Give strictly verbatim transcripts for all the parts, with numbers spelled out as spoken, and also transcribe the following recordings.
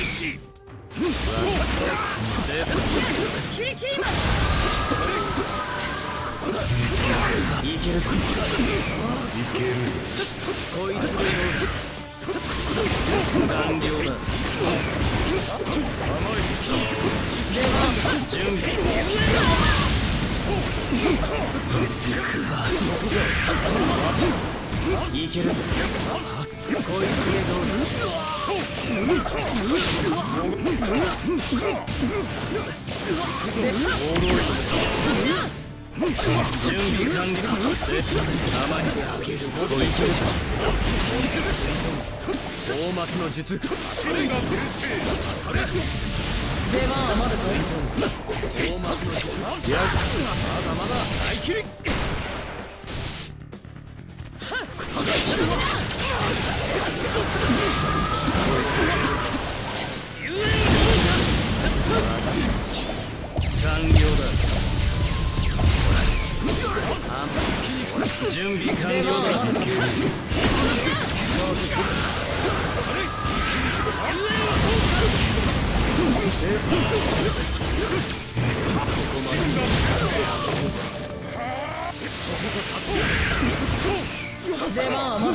しいけるぞいけるぞこいつで残量だ出番準備いけるぞこいつでどうだ準備完了で甘いであげるほどいけるぞ大松の術出番はまだか大松の術やまだまだ大切り完了だ準備完了だ出番はまだ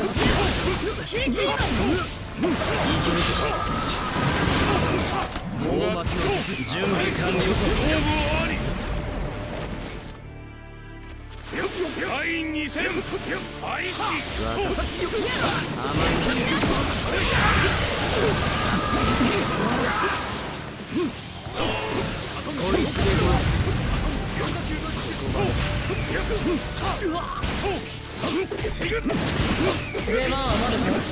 大松の準備完了第二戦開始こいつでどう出番はまだ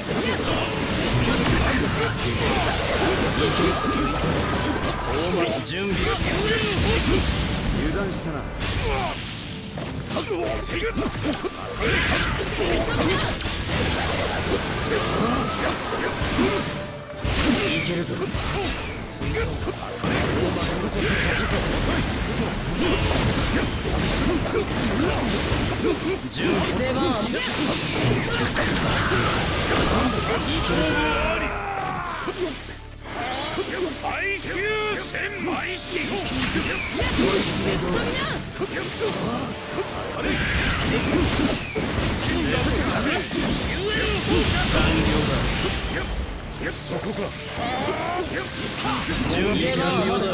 準備油断したないけるぞ準備出番最終戦開始こいつでどうだそこか準備完了だ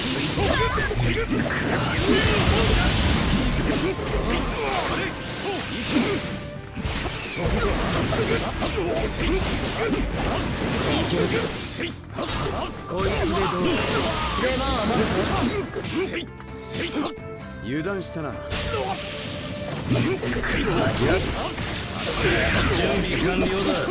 こいつでどう出番はまだ油断したな準備完了だ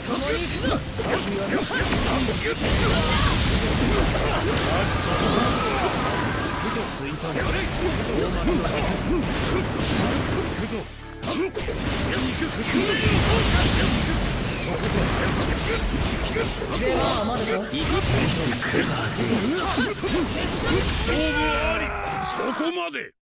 出番はまだか勝負ありそこまで